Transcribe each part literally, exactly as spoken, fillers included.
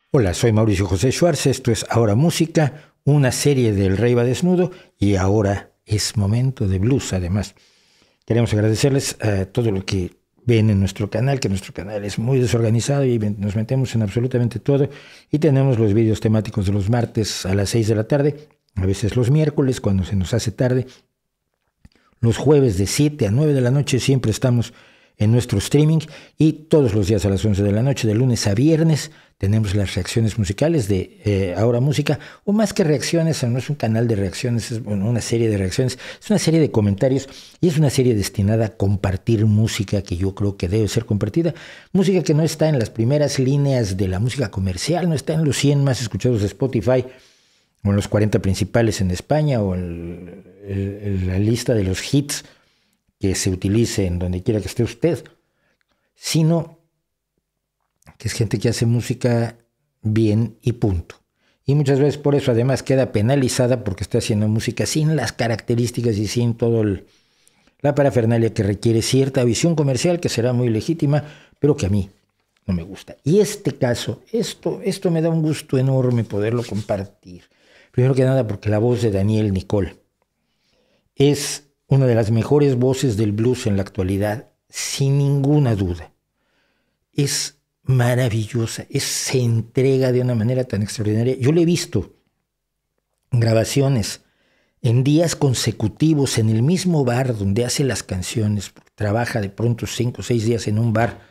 Hola, soy Mauricio José Schwartz, esto es Ahora Música, una serie del Rey va desnudo y ahora es momento de blues. Además, queremos agradecerles a todo lo que ven en nuestro canal, que nuestro canal es muy desorganizado y nos metemos en absolutamente todo y tenemos los vídeos temáticos de los martes a las seis de la tarde, a veces los miércoles cuando se nos hace tarde, los jueves de siete a nueve de la noche siempre estamos en nuestro streaming y todos los días a las once de la noche, de lunes a viernes, tenemos las reacciones musicales de eh, Ahora Música, o más que reacciones, no es un canal de reacciones, es bueno, una serie de reacciones, es una serie de comentarios y es una serie destinada a compartir música que yo creo que debe ser compartida, música que no está en las primeras líneas de la música comercial, no está en los cien más escuchados de Spotify, o en los cuarenta principales en España, o en el, el, la lista de los hits que se utilice en donde quiera que esté usted, sino que es gente que hace música bien y punto. Y muchas veces por eso además queda penalizada porque está haciendo música sin las características y sin todo el, la parafernalia que requiere cierta visión comercial que será muy legítima, pero que a mí no me gusta. Y este caso, esto, esto me da un gusto enorme poderlo compartir. Primero que nada porque la voz de Daniel Nicol es una de las mejores voces del blues en la actualidad, sin ninguna duda. Es maravillosa, es, se entrega de una manera tan extraordinaria. Yo le he visto en grabaciones en días consecutivos en el mismo bar donde hace las canciones, trabaja de pronto cinco o seis días en un bar,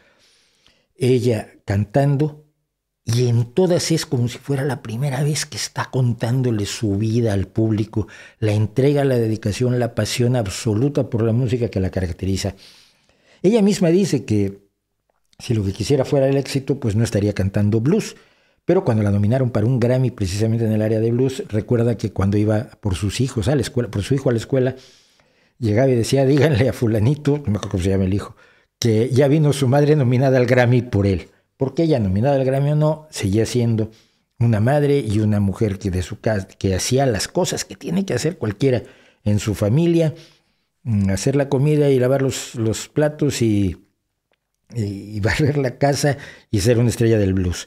ella cantando, y en todas es como si fuera la primera vez que está contándole su vida al público, la entrega, la dedicación, la pasión absoluta por la música que la caracteriza. Ella misma dice que si lo que quisiera fuera el éxito, pues no estaría cantando blues. Pero cuando la nominaron para un Grammy precisamente en el área de blues, recuerda que cuando iba por sus hijos a la escuela, por su hijo a la escuela, llegaba y decía, díganle a fulanito, no me acuerdo cómo se llama el hijo, que ya vino su madre nominada al Grammy por él. Porque ella, nominada al Grammy o no, seguía siendo una madre y una mujer que de su casa, que hacía las cosas que tiene que hacer cualquiera en su familia, hacer la comida y lavar los, los platos y, y, y barrer la casa y ser una estrella del blues.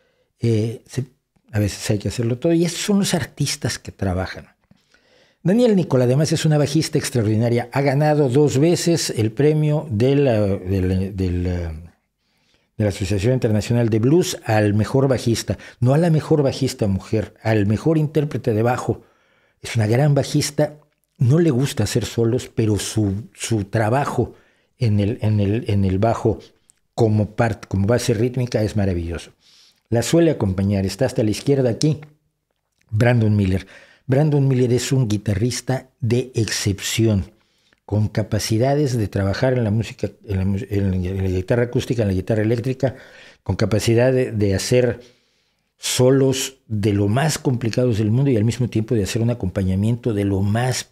Eh, se, a veces hay que hacerlo todo y esos son los artistas que trabajan. Daniel Nicol además es una bajista extraordinaria, ha ganado dos veces el premio de la, de la, de la de la Asociación Internacional de Blues al mejor bajista, no a la mejor bajista mujer, al mejor intérprete de bajo. Es una gran bajista, no le gusta hacer solos, pero su, su trabajo en el, en el, en el bajo como, part, como base rítmica es maravilloso. La suele acompañar, está hasta la izquierda aquí, Brandon Miller. Brandon Miller es un guitarrista de excepción, con capacidades de trabajar en la música, en la, en la, en la guitarra acústica, en la guitarra eléctrica, con capacidad de, de hacer solos de lo más complicados del mundo y al mismo tiempo de hacer un acompañamiento de lo más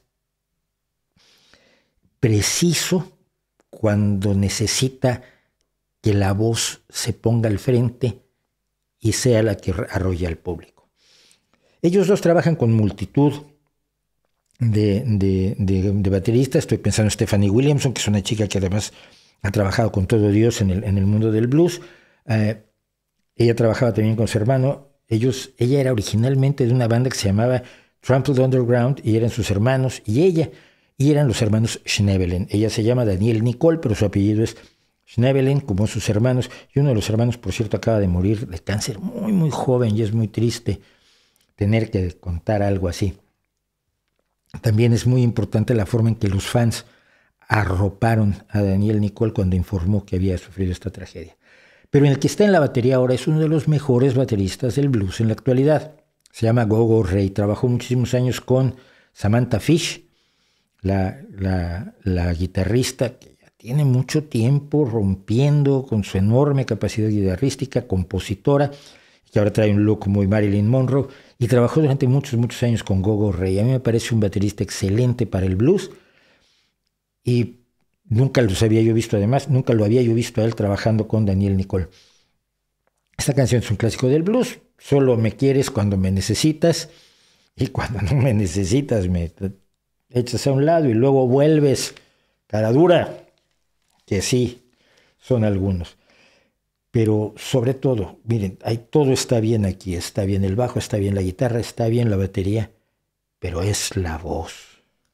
preciso cuando necesita que la voz se ponga al frente y sea la que arrolla al público. Ellos dos trabajan con multitud De, de, de, de baterista. Estoy pensando en Stephanie Williamson, que es una chica que además ha trabajado con todo Dios en el, en el mundo del blues. Eh, ella trabajaba también con su hermano. Ellos, ella era originalmente de una banda que se llamaba Trampled Underground y eran sus hermanos y ella, y eran los hermanos Schnebelen. Ella se llama Daniel Nicol, pero su apellido es Schnebelen, como sus hermanos, y uno de los hermanos, por cierto, acaba de morir de cáncer muy, muy joven y es muy triste tener que contar algo así. También es muy importante la forma en que los fans arroparon a Daniel Nicol cuando informó que había sufrido esta tragedia. Pero el que está en la batería ahora es uno de los mejores bateristas del blues en la actualidad. Se llama Gogo Ray. Trabajó muchísimos años con Samantha Fish, la, la, la guitarrista que ya tiene mucho tiempo rompiendo con su enorme capacidad guitarrística, compositora, que ahora trae un look muy Marilyn Monroe, y trabajó durante muchos, muchos años con Gogo Ray. A mí me parece un baterista excelente para el blues, y nunca los había yo visto, además, nunca lo había yo visto a él trabajando con Daniel Nicol. Esta canción es un clásico del blues, solo me quieres cuando me necesitas, y cuando no me necesitas me echas a un lado y luego vuelves, cara dura, que sí, son algunos. pero sobre todo, miren, hay, todo está bien aquí, está bien el bajo, está bien la guitarra, está bien la batería, pero es la voz.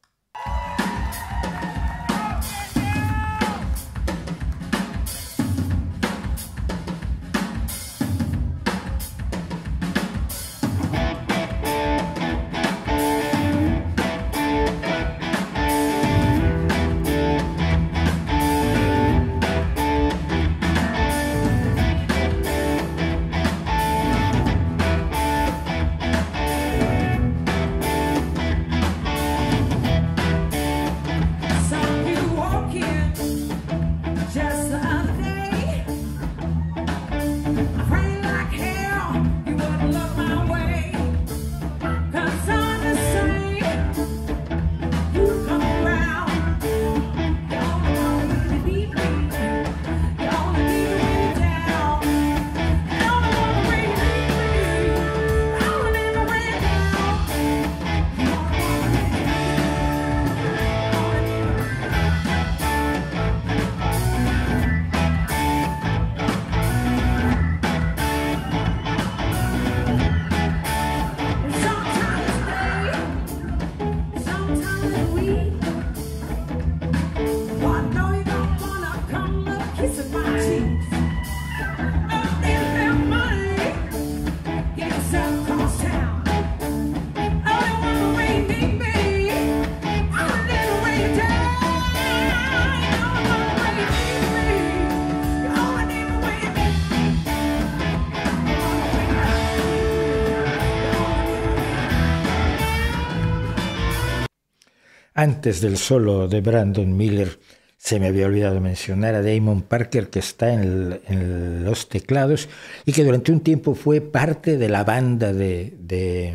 Antes del solo de Brandon Miller, se me había olvidado mencionar a Damon Parker, que está en, el, en los teclados y que durante un tiempo fue parte de la banda de, de,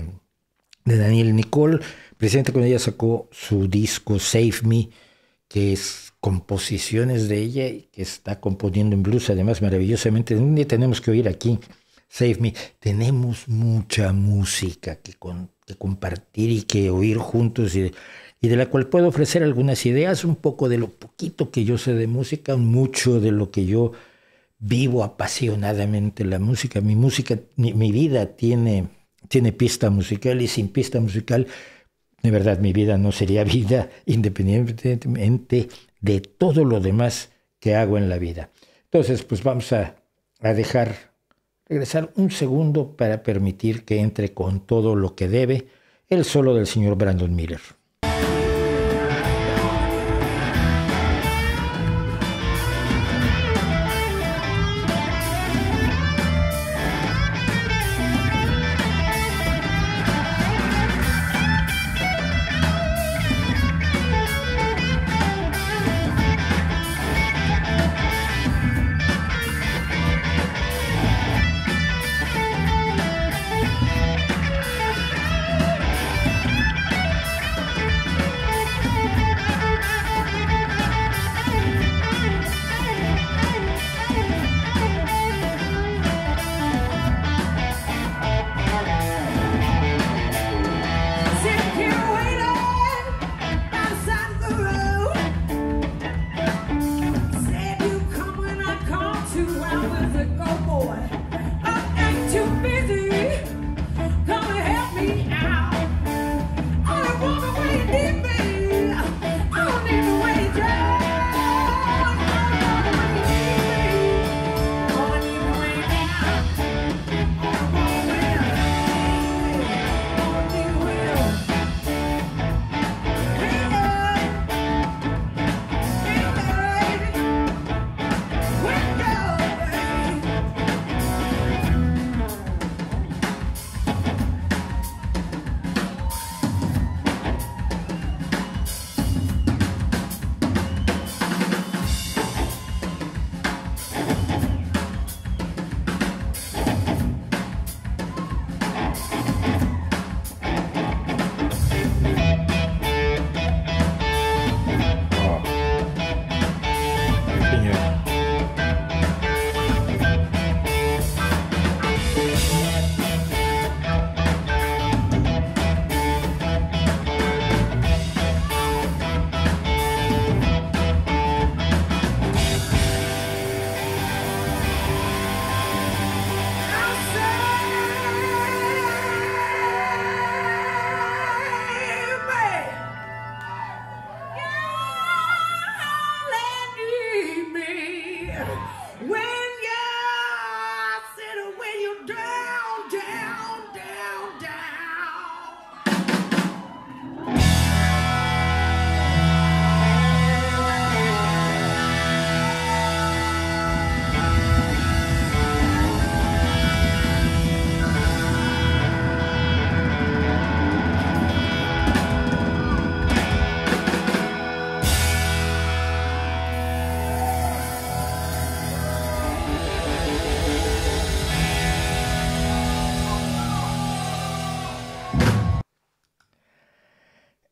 de Danielle Nicole. Precisamente cuando ella sacó su disco Save Me, que es composiciones de ella y que está componiendo en blues, además maravillosamente. Un día tenemos que oír aquí Save Me. Tenemos mucha música que, con, que compartir y que oír juntos, y y de la cual puedo ofrecer algunas ideas, un poco de lo poquito que yo sé de música, mucho de lo que yo vivo apasionadamente la música. Mi música, mi, mi vida tiene, tiene pista musical, y sin pista musical, de verdad, mi vida no sería vida, independientemente de todo lo demás que hago en la vida. Entonces, pues vamos a, a dejar regresar un segundo para permitir que entre con todo lo que debe el solo del señor Brandon Miller.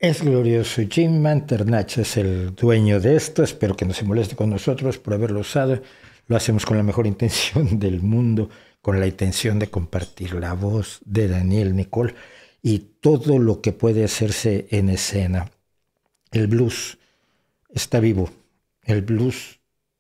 Es glorioso. Jim Manternach es el dueño de esto. Espero que no se moleste con nosotros por haberlo usado. Lo hacemos con la mejor intención del mundo, con la intención de compartir la voz de Daniel Nicol y todo lo que puede hacerse en escena. El blues está vivo. El blues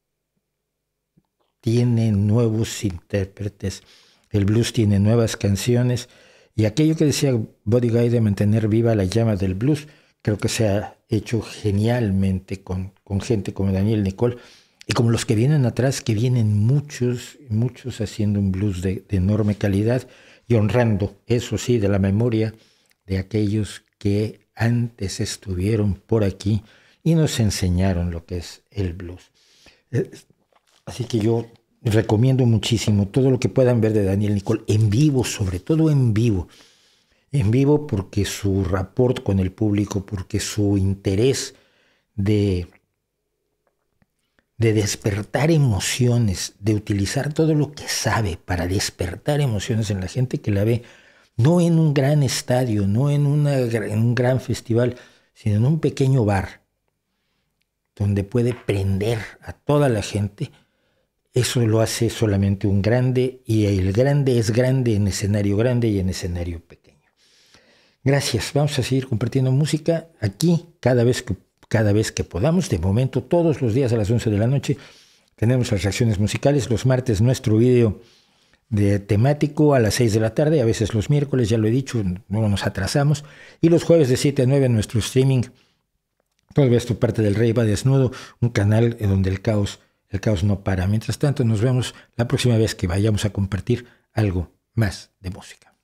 tiene nuevos intérpretes. El blues tiene nuevas canciones. Y aquello que decía Buddy Guy de mantener viva la llama del blues, creo que se ha hecho genialmente con, con gente como Daniel Nicol y como los que vienen atrás, que vienen muchos, muchos haciendo un blues de, de enorme calidad y honrando, eso sí, de la memoria de aquellos que antes estuvieron por aquí y nos enseñaron lo que es el blues. Así que yo recomiendo muchísimo todo lo que puedan ver de Daniel Nicol en vivo, sobre todo en vivo. En vivo porque su rapport con el público, porque su interés de, de despertar emociones, de utilizar todo lo que sabe para despertar emociones en la gente que la ve, no en un gran estadio, no en, una, en un gran festival, sino en un pequeño bar, donde puede prender a toda la gente. Eso lo hace solamente un grande, y el grande es grande en escenario grande y en escenario pequeño. Gracias, vamos a seguir compartiendo música aquí cada vez que, cada vez que podamos. De momento, todos los días a las once de la noche tenemos las reacciones musicales. Los martes nuestro video de temático a las seis de la tarde, a veces los miércoles, ya lo he dicho, no nos atrasamos. Y los jueves de siete a nueve nuestro streaming. Todo esto parte del Rey va Desnudo, un canal en donde el caos El caos no para. Mientras tanto, nos vemos la próxima vez que vayamos a compartir algo más de música.